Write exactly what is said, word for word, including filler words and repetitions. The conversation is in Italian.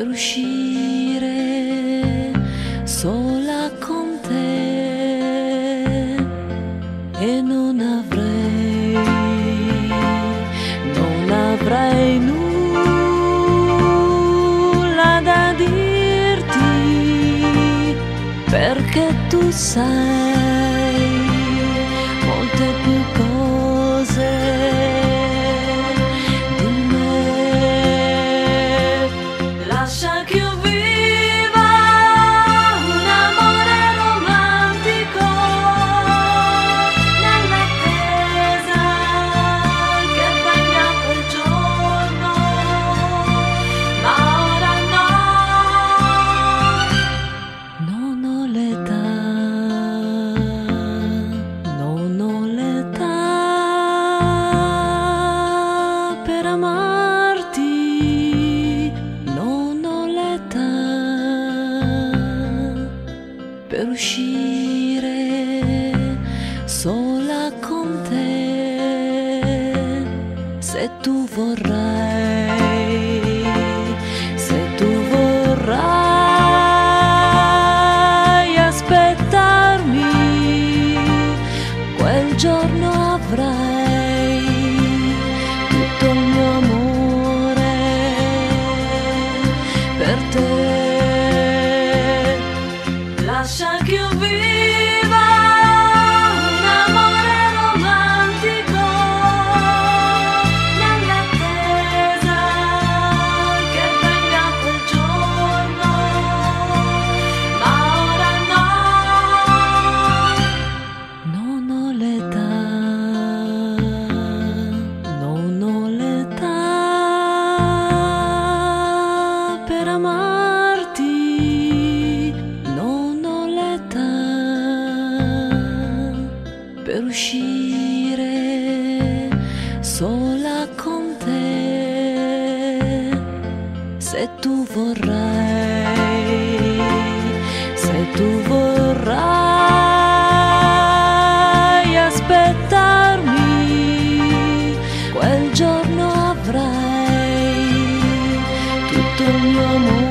uscire sola con te e non avrei, non avrei nulla da dirti, perché tu sai molte più cose di me. Lascia che io viva un amore romantico nell'attesa che venga quel giorno, ma ora no, non ho l'età, non ho l'età per amarti, non ho l'età per uscire sola con te. Se tu vorrai, se tu vorrai aspettarmi, quel giorno avrai tutto il mio amore per te. Lascia che io viva un amore romantico nell'attesa che venga quel giorno, ma ora no, non ho l'età, non ho l'età per amarti, non ho l'età per uscire sola con te. Se tu vorrai, se tu vorrai aspettarmi, quel giorno avrai tutto il mio amore